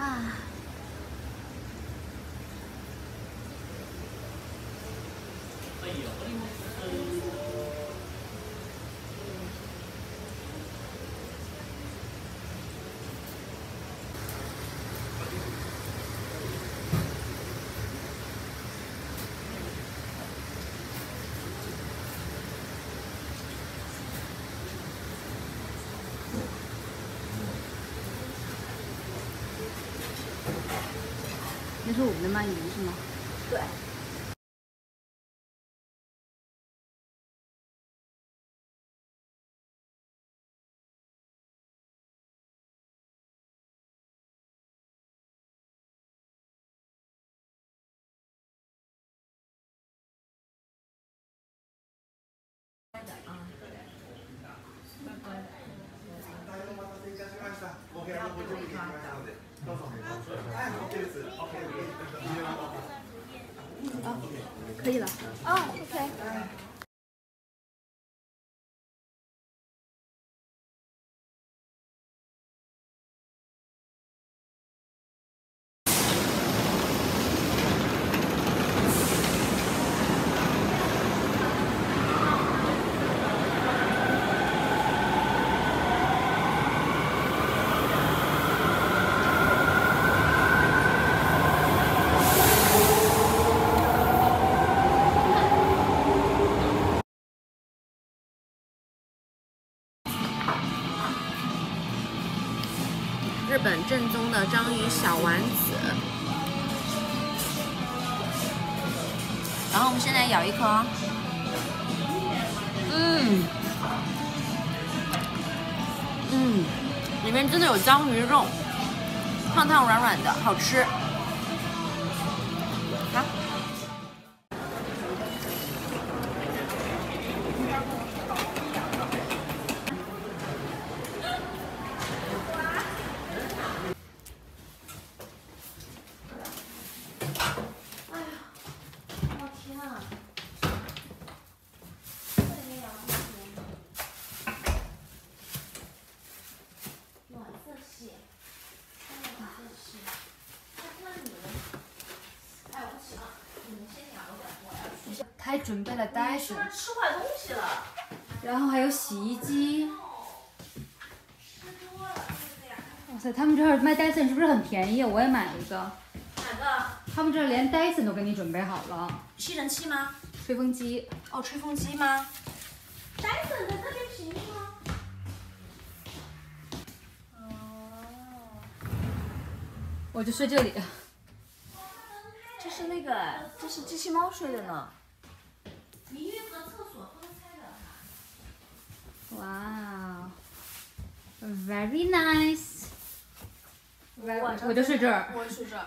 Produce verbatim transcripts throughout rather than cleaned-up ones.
啊。那是我们的鳗鱼是吗？ 对。 啊，可以了。 哦 ，OK。 日本正宗的章鱼小丸子，然后我们现在咬一颗，嗯，嗯，里面真的有章鱼肉，烫烫软软的，好吃。好。他还准备了袋子， 吃坏东西了。 然后还有洗衣机。哇塞，他们这儿卖戴森是不是很便宜？我也买了一个。 哪个？ 他们这儿连戴森都给你准备好了。 吸尘器吗？ 吹风机。 哦，吹风机吗？戴森在这边便宜吗？哦。 我就睡这里。 这是那个，这是机器猫睡的呢。 淋浴和厕所分开的。 哇 ，very nice。 我我就睡这儿。 我睡这儿。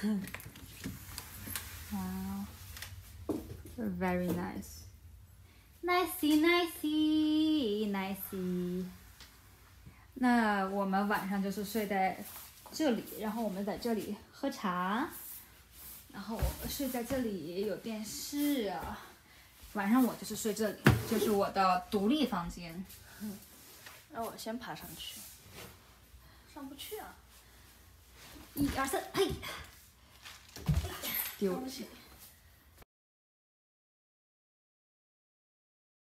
哇 ，very nice。Nicey nicey nicey。那我们晚上就是睡在这里，然后我们在这里喝茶。然后我睡在这里有电视啊，晚上我就是睡这里，就是我的独立房间。 那我先爬上去，上不去啊！ 一二三，嘿，丢。